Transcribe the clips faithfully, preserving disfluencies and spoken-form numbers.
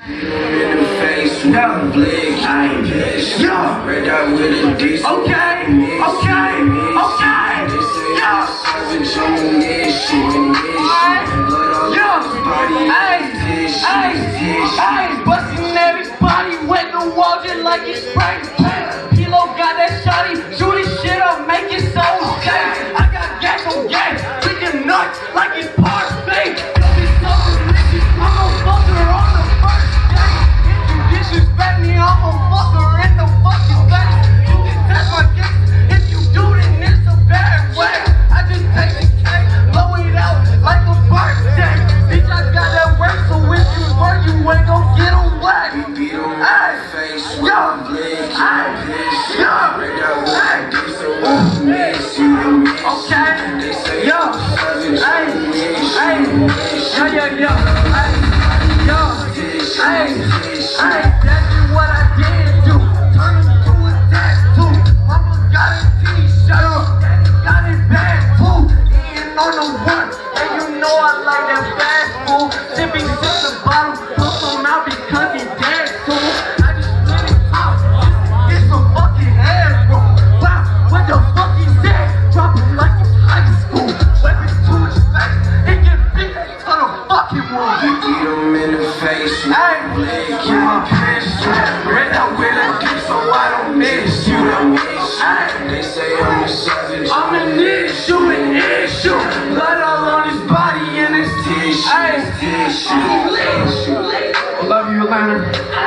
In the face, no blick, I ain't bitch. Yeah, red out with a decent. Okay, okay, okay. Yeah, savage on this shit. Yeah, hey, hey, hey, busting everybody with the wall just like it's spray paint. Kilo got that shotty, shoot his shit up, make it so safe. I got gas on gas, freaking nuts like it's parfait. I'm an issue, an issue. Blood all on his body and his tissue. I love you, Atlanta.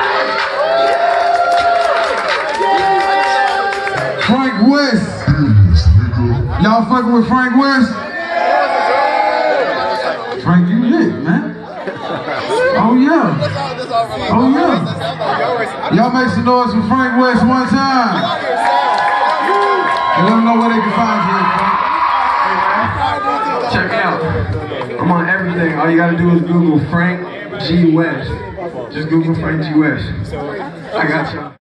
Frank West. Y'all fucking with Frank West? Frank, you lit, man. Oh yeah. Oh yeah. Y'all make some noise for Frank West one time. And let them know where they can find you. Check me out. I'm on everything. All you gotta do is Google Frank G. West. Just Google Frank G. West. I got you.